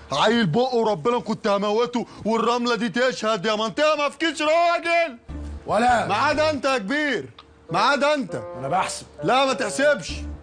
عيل بقه ربنا كنت هموته، والرمله دي تشهد يا منطقه. ما فيكيش راجل ولا ما عدا انت يا كبير، ما عدا انت. انا بحسب. لا ما تحسبش.